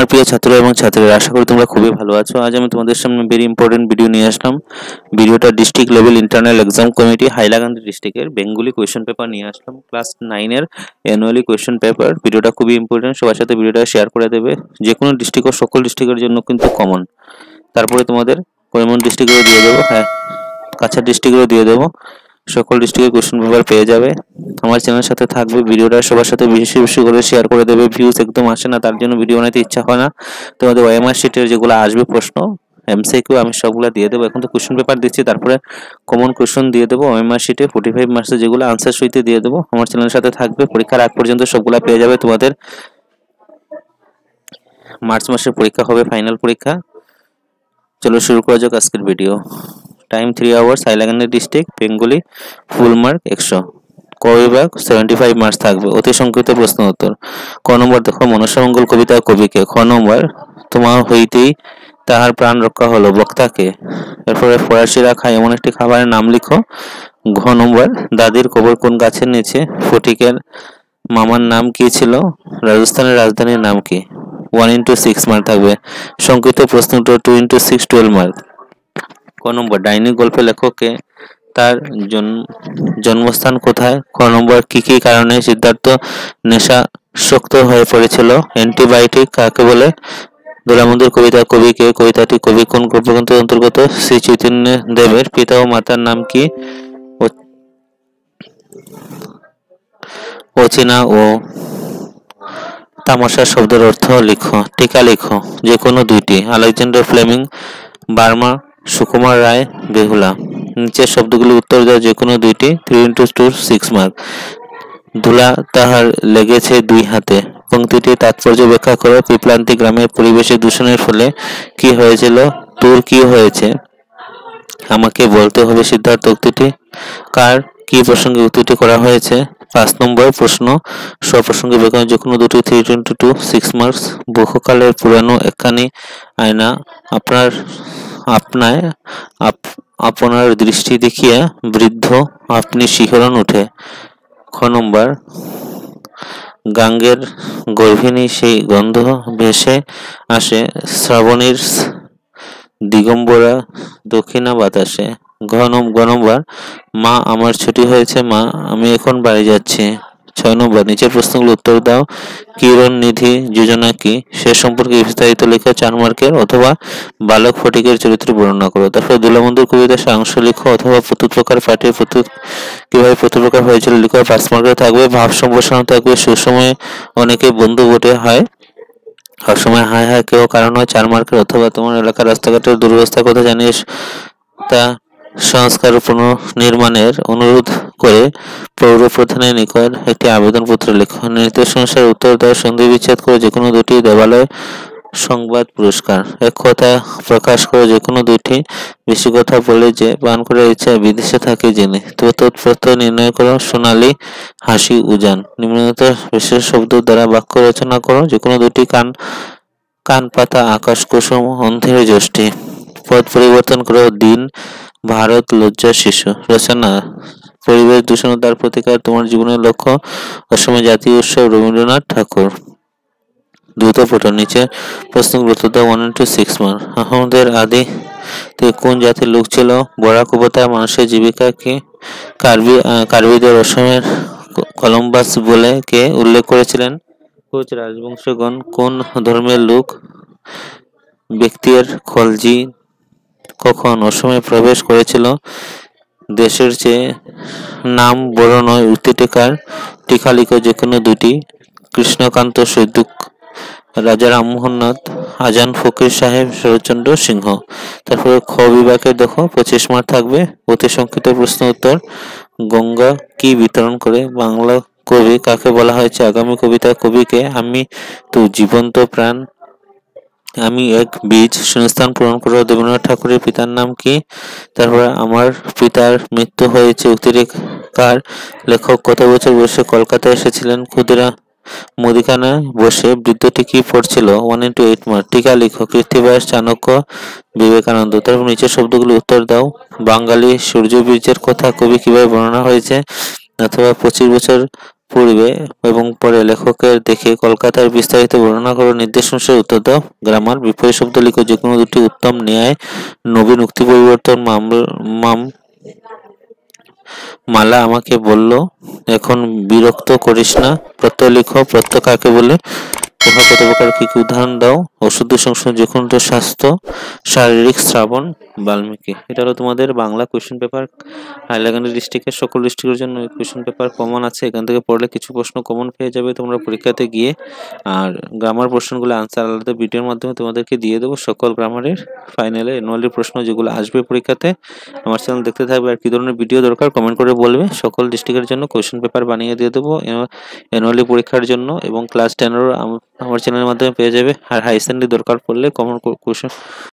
প্রিয় ছাত্র এবং ছাত্রীরা, আশা করি তোমরা খুবই ভালো আছো। আজ আমি তোমাদের সামনে ভেরি ইম্পর্টেন্ট ভিডিও নিয়ে আসলাম। ভিডিওটা district level internal exam committee Hailakandi ডিস্ট্রিক্টের বেঙ্গলি কোয়েশ্চেন পেপার নিয়ে আসলাম, ক্লাস 9 এর অ্যানুয়ালি কোয়েশ্চেন পেপার। ভিডিওটা খুবই ইম্পর্টেন্ট, সবার সাথে ভিডিওটা শেয়ার করে দেবে। যে কোনো ডিস্ট্রিক্ট ও সকল ডিস্ট্রিক্টের জন্য কিন্তু কমন। তারপরে তোমাদের করিমগঞ্জ ডিস্ট্রিক্টেও দিয়ে দেবো, হ্যাঁ কাছাড় ডিস্ট্রিক্টেও দিয়ে দেবো। সকল ডিস্ট্রিক্টের কোশ্চেন পেপার পেয়ে যাবে। আমার চ্যানেলের সাথে থাকবে, ভিডিওটা সবার সাথে বেশি বেশি করে শেয়ার করে দেবে। ভিউজ একদম আসে না, তার জন্য ভিডিও বানাতে ইচ্ছা হয় না। তোমাদের ওএমআর শিটের যেগুলো আসবে প্রশ্ন এমসিকিউ আমি সবগুলো দিয়ে দেবো। এখন তো কোশ্চেন পেপার দিচ্ছি, তারপরে কমন কোশ্চেন দিয়ে দেবো। ওএমআর শিটে 45 মার্কসের যেগুলো আনসার সইতে দিয়ে দেবো। আমার চ্যানেলের সাথে থাকবে, পরীক্ষার আগ পর্যন্ত সবগুলা পেয়ে যাবে। তোমাদের মার্চ মাসে পরীক্ষা হবে, ফাইনাল পরীক্ষা। চলো শুরু করা যাক আজকের video. Time 3 hours, Hailakandi district, Bengali, full mark 100, ক বিভাগ 75 মার্কস থাকবে। অতি সংক্ষিপ্ত প্রশ্ন উত্তর। ক নম্বর দেখো, মনসামঙ্গল কবিতা কবিকে। খ নম্বর, তোমার হইতেই তাহার প্রাণ রক্ষা হলো, বক্তাকে। এরপরে ফরাসিরা খায় এমন একটি খাবারের নাম লিখো। ঘ নম্বর, দাদির কবর কোন গাছের নিচে। ফটিকের মামার নাম কি ছিল। রাজস্থানের রাজধানীর নাম কি। 1 into 6 মার্ক থাকবে। সংক্ষিপ্ত প্রশ্ন উত্তর 2 into 6 12 মার্ক। ক নম্বর, ডাইনি গল্পের লেখককে, তার জন্মস্থান কোথায়। খ নম্বর, কি কি কারণে সিদ্ধার্থ নেশাসক্ত হয়ে পড়েছিল। অ্যান্টিবায়োটিক কাকে বলে। দোলামন্দির কবিতা কবিকে। কবিতাটি কবি কোন কাব্যগ্রন্থের অন্তর্গত। শ্রী চৈতন্য দেবের পিতা ও মাতার নাম কি। অচেনা ও তামাশা শব্দের অর্থ লিখো। টিকা লিখো, যে কোনো দুইটি। Alexander Fleming, Burma, Sukumar Ray, Behula. নিচের শব্দগুলি উত্তর দাও, যে কোনো দুইটি। 3 into 2 6 মার্ক। ধুলা তাহার লেগেছে 2 হাতে। পংক্তিটি তাৎপর্য ব্যাখ্যা করো। পিপলান্তি গ্রামের পরিবেশে দূষণের ফলে কি হয়েছিল। তোর কি হয়েছে আমাকে বলতে হবে। সিদ্ধার্থ উক্তিটি কার কি প্রসঙ্গে উক্তিটি করা হয়েছে। 5 নম্বর প্রশ্ন, স্বপ্রসঙ্গে ব্যাখ্যা, যে কোনো দুটি। 3 into 2 6 মার্কস। বহুকালের পুরানো একখানি আয়না আপনায় আপনার দৃষ্টি দেখিয়া বৃদ্ধ আপনি শিহরণ উঠে। খ নম্বর, গাঙ্গের গর্ভিণী সেই গন্ধ ভেসে আসে শ্রাবণীর দিগম্বরা দক্ষিণা বাতাসে। ঘ নম্বর, মা আমার ছুটি হয়েছে, মা আমি এখন বাড়ি যাচ্ছি। 6 নম্বর, নিচের প্রশ্নগুলো উত্তর দাও। কিরণ নিধি যোজনা কি, সে সম্পর্কে বিস্তারিত লেখা 4 মার্কের, অথবা বালক ফটিকের চরিত্র বর্ণনা করো। তারপর দোলামন্দির কবিতা সারাংশ লিখো, অথবা প্রত্যুত প্রকার পাঠে কিভাবে প্রত্যুত প্রকার হয়েছিল লিখো। 5 মার্কের থাকবে। ভাব সম্প্রসারণ থাকবে। সুসময়ে অনেকে বন্ধু বটে হয়, সবসময় হায় হায় কেউ কারণ হয় 4 মার্কের, অথবা তোমার এলাকার রাস্তাঘাটের দুরবস্থার কথা জানিস তা সংস্কার পুনর্নির্মাণের অনুরোধ করে পৌর প্রধানের নিকট একটি আবেদনপত্র লেখো। নির্দেশ অনুসারে উত্তর দাও। সন্ধি বিচ্ছেদ করে যে কোনো দুটি। দেবালয় সংবাদ পুরস্কার। এক কথা প্রকাশ করে যে কোনো দুটি। বেশি কথা বলে যে পান করার ইচ্ছা বিদেশে থাকে জেনে। তৎপ্রত্যয় নির্ণয় করো। সোনালী হাসি উজান। নিম্নলিখিত বিশেষ শব্দ দ্বারা বাক্য রচনা করো। যে কোনো দুটি। কান পাতা আকাশ কুসুম অন্ধের জ্যোষ্ঠী। পদ পরিবর্তন করো। দিন ভারত লজ্জা শিশু। রচনা, পরিবেশ দূষণ তার প্রতিকার, তোমার জীবনের লক্ষ্য, অসময় জাতীয় উৎসব, রবীন্দ্রনাথ ঠাকুর। দ্রুত পড়ো। নিচে প্রশ্নগুলো উত্তর দাও। 1 into 6 মার্ক। আহমদের আদি কোন জাতির লোক ছিল। বরাক উপত্যকার মানুষের জীবিকা কি। কার্বিদের অসমের কলম্বাস বলে কে উল্লেখ করেছিলেন। কোচ রাজবংশগণ কোন ধর্মের লোক। ব্যক্তির খলজি কখন অসমে প্রবেশ করেছিল। দেশের চেয়ে নাম বড় নয় উক্তিটি কার। টিকা লিখো, যে কোনো দুটি। কৃষ্ণকান্ত সৈদুক, রাজা রামমোহন নাথ, আজান ফকির সাহেব, শরৎচন্দ্র সিংহ। তারপরে খ বিভাগে দেখো 25 মার্ক থাকবে। অতি সংক্ষিপ্ত প্রশ্ন উত্তর। গঙ্গা কি বিতরণ করে। বাংলা কবি কাকে বলা হয়েছে। আগামী কবিতা কবিকে। আমি তো জীবন্ত প্রাণ, আমি এক বীজ। শূন্যস্থান পূরণ করো। দেবেন্দ্রনাথ ঠাকুরের পিতার নাম কি। তারপরে আমার পিতার মৃত্যু হয়েছে উক্তিটি কার। লেখক কত বছর বয়সে কলকাতায় এসেছিলেন। ক্ষুদিরাম মুদিখানায় বসে বৃদ্ধটি কি পড়ছিল। 1 into 8 মার্ক। টিকা লিখো। কৃত্তিবাস, চাণক্য, বিবেকানন্দ। তারপর নিচের শব্দগুলো উত্তর দাও। বাঙালি সূর্য বীর্যের কথা কবি কিভাবে বর্ণনা হয়েছে, অথবা 25 বছর পূর্বে এবং পরে লেখকের দেখে কলকাতার বিস্তারিত বর্ণনা করো, নির্দেশ অনুসারে উত্তর দাও। গ্রামার, বিপরীত শব্দ লিখো, যে কোনো দুটি উত্তম, ন্যায়, নবীন, উক্তি পরিবর্তন, মালা আমাকে বলল এখন বিরক্ত করিস না। প্রত্যয় লিখো, প্রত্যয় কাকে বলে, কোথা কত প্রকার, কি কি উদাহরণ দাও। ওষুধ সংশোধন, যে কোনো স্বাস্থ্য, শারীরিক, শ্রাবণ, বাল্মীকি। এটা হলো তোমাদের বাংলা কোয়েশ্চেন পেপার। হাইলাকান্দি ডিস্ট্রিক্টের সকল ডিস্ট্রিক্টের জন্য কোয়েশ্চেন পেপার কমন আছে, এখান থেকে পড়লে কিছু প্রশ্ন কমন পেয়ে যাবে তোমরা পরীক্ষাতে গিয়ে। আর গ্রামার প্রশ্নগুলো আনসার আলাদা ভিডিওর মাধ্যমে তোমাদেরকে দিয়ে দেবো, সকল গ্রামারের ফাইনালে অ্যানুয়ালি প্রশ্ন যেগুলো আসবে পরীক্ষাতে। আমার চ্যানেল দেখতে থাকবে, আর কি ধরনের ভিডিও দরকার কমেন্ট করে বলবে, সকল ডিস্ট্রিক্টের জন্য কোয়েশ্চেন পেপার বানিয়ে দিয়ে দেবো অ্যানুয়ালি পরীক্ষার জন্য। এবং ক্লাস 10 আমার চ্যানেলের মাধ্যমে পেয়ে যাবে। আর হাই সেকেন্ডারি দরকার পড়লে কমন কোয়েশ্চেন